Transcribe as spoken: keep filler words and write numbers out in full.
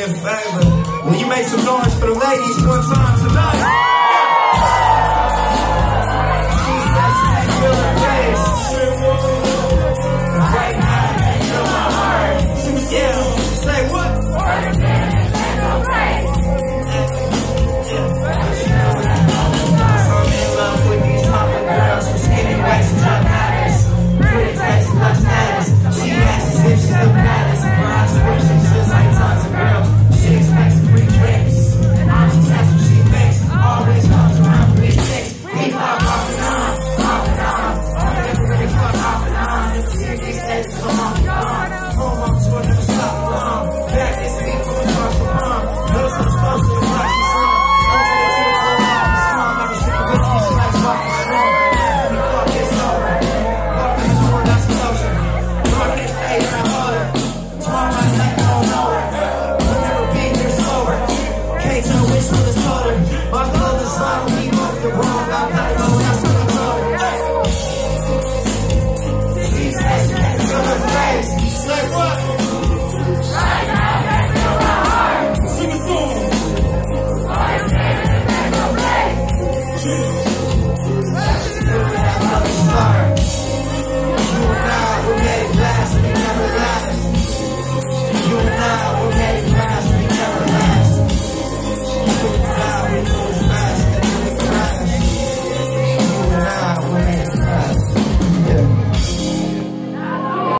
a favor. Will you make some noise for the ladies one time tonight? Right now, feel my heart. Yeah, say what? I'm in love with these Tumblr girls who skinny waist and drug habits. Pretty face and love status. She acts as if she's the baddest. Her eyes switching just like tons of girls. She expects free drinks. I'm successful, she makes. Always comes around three six. We fuck off and on, off and on. All the different really fuck off and on. These days is so